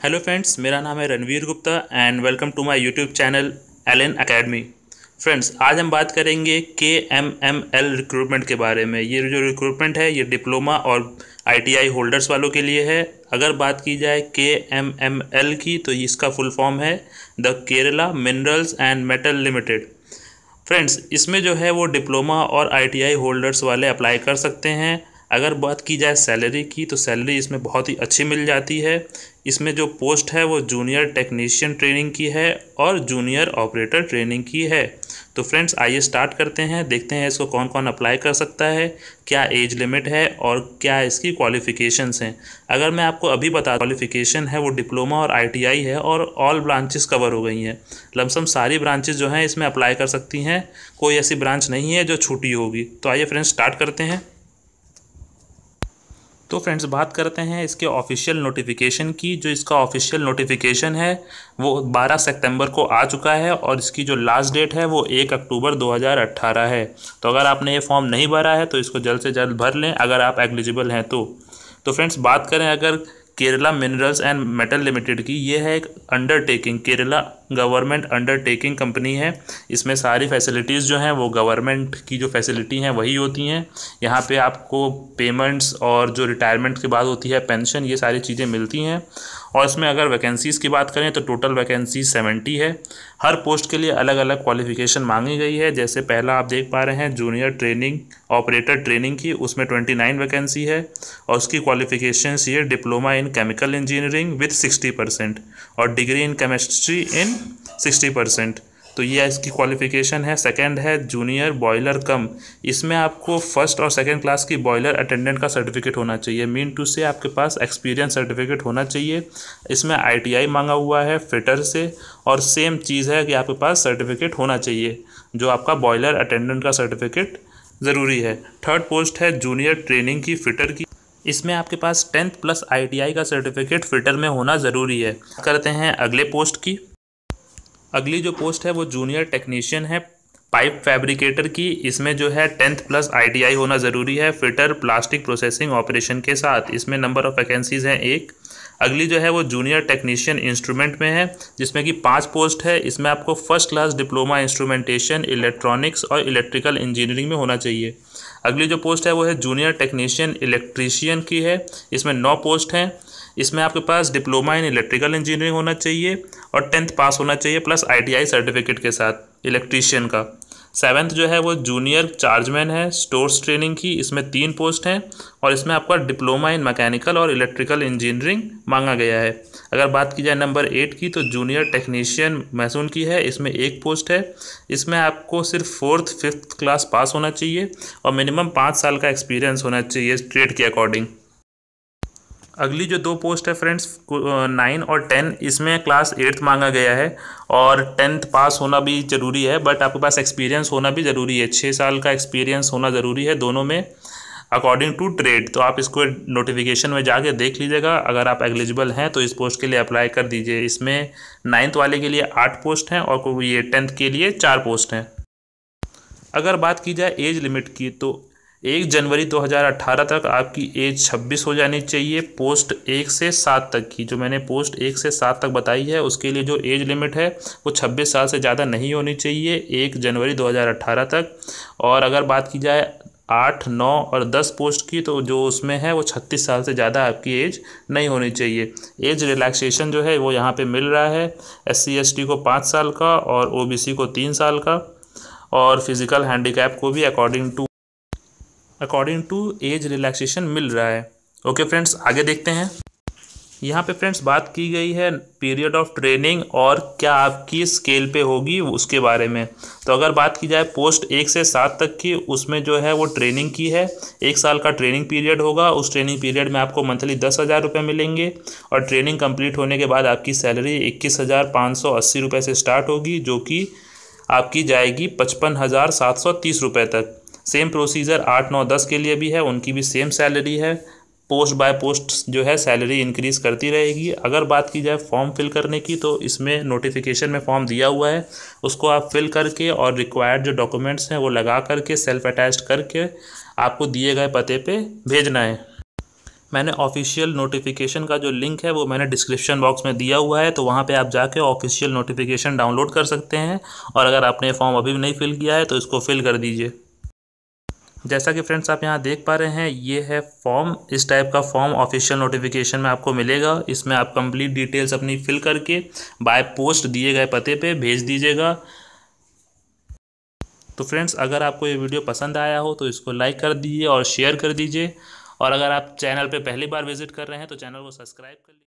Hello friends, मेरा नाम है Ranveer Gupta and welcome to my YouTube channel Allen Academy. Friends, आज हम बात करेंगे KMML रिक्रूटमेंट के बारे में। ये जो रिक्रूटमेंट है ये डिप्लोमा और ITI होल्डर्स वालों के लिए है। अगर बात की जाए KMML की तो इसका फुल फॉर्म है the Kerala minerals and metal Limited. Friends, इसमें जो है वो डिप्लोमा और ITI होल्डर्स वाले अप्लाई कर सकते हैं। अगर बात की जाए सैलरी की तो सैलरी इसमें बहुत ही अच्छी मिल जाती है। इसमें जो पोस्ट है वो जूनियर टेक्नीशियन ट्रेनिंग की है और जूनियर ऑपरेटर ट्रेनिंग की है। तो फ्रेंड्स, आइए स्टार्ट करते हैं, देखते हैं इसको कौन कौन अप्लाई कर सकता है, क्या एज लिमिट है और क्या इसकी क्वालिफ़िकेशंस हैं। अगर मैं आपको अभी बता, क्वालिफ़िकेशन है वो डिप्लोमा और ITI है और ऑल ब्रांचेस कवर हो गई हैं। लमसम सारी ब्रांचेस जो हैं इसमें अप्लाई कर सकती हैं, कोई ऐसी ब्रांच नहीं है जो छूटी होगी। तो आइए फ्रेंड्स स्टार्ट करते हैं। तो फ्रेंड्स, बात करते हैं इसके ऑफिशियल नोटिफिकेशन की। जो इसका ऑफिशियल नोटिफिकेशन है वो 12 सितंबर को आ चुका है और इसकी जो लास्ट डेट है वो 1 अक्टूबर 2018 है। तो अगर आपने ये फॉर्म नहीं भरा है तो इसको जल्द से जल्द भर लें अगर आप एलिजिबल हैं तो फ्रेंड्स, बात करें अगर Kerala minerals and metal limited की, ये है एक undertaking, Kerala government undertaking company है। इसमें सारी फैसिलिटीज़ जो हैं वो गवर्नमेंट की जो फैसिलिटी हैं वही होती हैं। यहाँ पे आपको पेमेंट्स और जो रिटायरमेंट के बाद होती है पेंशन, ये सारी चीज़ें मिलती हैं। और इसमें अगर वैकेंसीज़ की बात करें तो टोटल वैकेंसी 70 है। हर पोस्ट के लिए अलग अलग क्वालिफ़िकेशन मांगी गई है। जैसे पहला आप देख पा रहे हैं जूनियर ट्रेनिंग ऑपरेटर ट्रेनिंग की, उसमें 29 वैकेंसी है और उसकी क्वालिफ़िकेशंस ये diploma in chemical engineering with 60% और डिग्री इन केमिस्ट्री इन 60%। तो ये इसकी क्वालिफ़िकेशन है। सेकंड है जूनियर बॉयलर कम, इसमें आपको फर्स्ट और सेकंड क्लास की बॉयलर अटेंडेंट का सर्टिफिकेट होना चाहिए। मीन टू से आपके पास एक्सपीरियंस सर्टिफिकेट होना चाहिए। इसमें ITI मांगा हुआ है फिटर से और सेम चीज़ है कि आपके पास सर्टिफिकेट होना चाहिए जो आपका बॉयलर अटेंडेंट का सर्टिफिकेट ज़रूरी है। थर्ड पोस्ट है जूनियर ट्रेनिंग की फिटर की, इसमें आपके पास 10th प्लस ITI का सर्टिफिकेट फिटर में होना ज़रूरी है। करते हैं अगले पोस्ट की। अगली जो पोस्ट है वो जूनियर टेक्नीशियन है पाइप फैब्रिकेटर की। इसमें जो है 10th प्लस ITI होना ज़रूरी है फिटर प्लास्टिक प्रोसेसिंग ऑपरेशन के साथ। इसमें नंबर ऑफ़ वैकेंसीज़ हैं 1। अगली जो है वो जूनियर टेक्नीशियन इंस्ट्रूमेंट में है जिसमें कि 5 पोस्ट है। इसमें आपको first class diploma instrumentation electronics और इलेक्ट्रिकल इंजीनियरिंग में होना चाहिए। अगली जो पोस्ट है वो है जूनियर टेक्नीशियन इलेक्ट्रीशियन की है। इसमें 9 पोस्ट हैं। इसमें आपके पास डिप्लोमा इन इलेक्ट्रिकल इंजीनियरिंग होना चाहिए और 10th पास होना चाहिए प्लस ITI सर्टिफिकेट के साथ इलेक्ट्रीशियन का। 7th जो है वो जूनियर चार्जमैन है स्टोर्स ट्रेनिंग की। इसमें 3 पोस्ट हैं और इसमें आपका डिप्लोमा इन मैकेनिकल और इलेक्ट्रिकल इंजीनियरिंग मांगा गया है। अगर बात की जाए नंबर 8 की तो जूनियर टेक्नीशियन मैसून की है। इसमें 1 पोस्ट है। इसमें आपको सिर्फ 4th 5th क्लास पास होना चाहिए और मिनिमम 5 साल का एक्सपीरियंस होना चाहिए ट्रेड के अकॉर्डिंग। अगली जो 2 पोस्ट है फ्रेंड्स 9 और 10, इसमें क्लास 8th मांगा गया है और 10th पास होना भी ज़रूरी है, बट आपके पास एक्सपीरियंस होना भी ज़रूरी है। 6 साल का एक्सपीरियंस होना ज़रूरी है दोनों में अकॉर्डिंग टू ट्रेड। तो आप इसको नोटिफिकेशन में जाके देख लीजिएगा। अगर आप एलिजिबल हैं तो इस पोस्ट के लिए अप्लाई कर दीजिए। इसमें 9th वाले के लिए 8 पोस्ट हैं और ये 10th के लिए 4 पोस्ट हैं। अगर बात की जाए एज लिमिट की तो 1 जनवरी 2018 तक आपकी एज 26 हो जानी चाहिए। पोस्ट 1 से 7 तक की, जो मैंने पोस्ट 1 से 7 तक बताई है उसके लिए जो एज लिमिट है वो 26 साल से ज़्यादा नहीं होनी चाहिए 1 जनवरी 2018 तक। और अगर बात की जाए 8, 9 और 10 पोस्ट की तो जो उसमें है वो 36 साल से ज़्यादा आपकी एज नहीं होनी चाहिए। एज रिलैक्सेशन जो है वो यहाँ पे मिल रहा है। SC ST को 5 साल का और OBC को 3 साल का और फिज़िकल हैंडीकैप को भी अकॉर्डिंग टू एज रिलैक्सेशन मिल रहा है। ओके फ्रेंड्स, आगे देखते हैं। यहाँ पे फ्रेंड्स बात की गई है पीरियड ऑफ ट्रेनिंग और क्या आपकी स्केल पे होगी उसके बारे में। तो अगर बात की जाए पोस्ट 1 से 7 तक की, उसमें जो है वो ट्रेनिंग की है। 1 साल का ट्रेनिंग पीरियड होगा। उस ट्रेनिंग पीरियड में आपको मंथली 10,000 रुपये मिलेंगे और ट्रेनिंग कंप्लीट होने के बाद आपकी सैलरी 21,580 रुपये से स्टार्ट होगी, जो कि आपकी जाएगी 55,730 रुपये तक। सेम प्रोसीजर 8, 9, 10 के लिए भी है, उनकी भी सेम सैलरी है। पोस्ट बाय पोस्ट जो है सैलरी इंक्रीज़ करती रहेगी। अगर बात की जाए फॉर्म फिल करने की तो इसमें नोटिफिकेशन में फॉर्म दिया हुआ है, उसको आप फिल करके और रिक्वायर्ड जो डॉक्यूमेंट्स हैं वो लगा करके सेल्फ अटैच्ड करके आपको दिए गए पते पे भेजना है। मैंने ऑफिशियल नोटिफिकेशन का जो लिंक है वो मैंने डिस्क्रिप्शन बॉक्स में दिया हुआ है, तो वहाँ पे आप जाके ऑफिशियल नोटिफिकेशन डाउनलोड कर सकते हैं। और अगर आपने फॉर्म अभी भी नहीं फिल किया है तो इसको फिल कर दीजिए। जैसा कि फ्रेंड्स आप यहाँ देख पा रहे हैं, ये है फॉर्म। इस टाइप का फॉर्म ऑफिशियल नोटिफिकेशन में आपको मिलेगा। इसमें आप कंप्लीट डिटेल्स अपनी फिल करके बाय पोस्ट दिए गए पते पे भेज दीजिएगा। तो फ्रेंड्स, अगर आपको ये वीडियो पसंद आया हो तो इसको लाइक कर दीजिए और शेयर कर दीजिए। और अगर आप चैनल पे पहली बार विजिट कर रहे हैं तो चैनल को सब्सक्राइब कर लीजिए।